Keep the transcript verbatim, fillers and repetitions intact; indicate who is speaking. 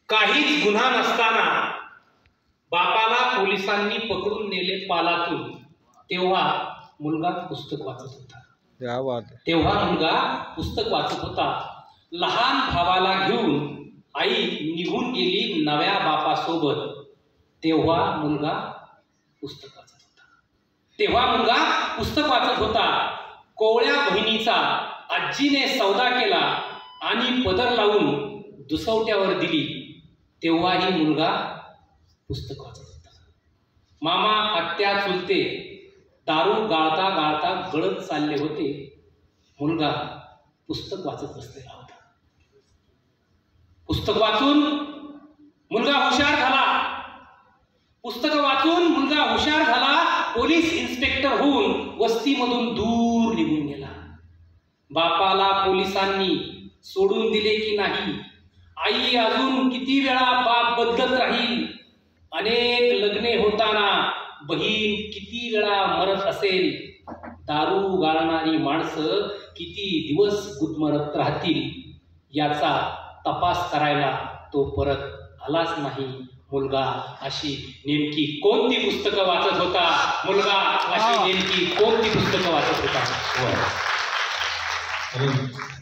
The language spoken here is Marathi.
Speaker 1: काहीच गुन्हा नसताना बापाला पोलिसांनी पकडून नेले पालातून, तेव्हा मुलगा पुस्तक वाचत होता. तेव्हा मुलगा पुस्तक वाचत होता. लहान भावाला घेऊन आई निघून गेली नव्या बापासोबत, तेव्हा मुलगा पुस्तक वाचत होता. तेव्हा मुलगा पुस्तक वाचत होता. कोवळ्या बहिणीचा आजीने सौदा केला आणि पदर लावून दुसवट्यावर दिली, तेव्हाही मुलगा पुस्तक वाचत होता. मामा आत्या चुलते दारू गाळता गाळता गळत चालले होते, मुलगा पुस्तक वाचत बसलेला होता. पुस्तक वाचून मुलगा हुशार झाला. पुस्तक वाचून मुलगा हुशार झाला. पोलीस इन्स्पेक्टर होऊन वस्तीमधून दूर निघून गेला. बापाला पोलिसांनी सोडून दिले की नाही, आई अजून किती वेळा बाप बदलत राहील, अनेक लग्ने होताना बहीण किती वेळा मरत असेल, दारू गाळणारी माणसं किती दिवस गुदमरत राहतील, याचा तपास करायला तो परत आलाच नाही. मुलगा अशी नेमकी कोणती पुस्तकं वाचत होता? मुलगा अशी नेमकी कोणती पुस्तकं वाचत होता?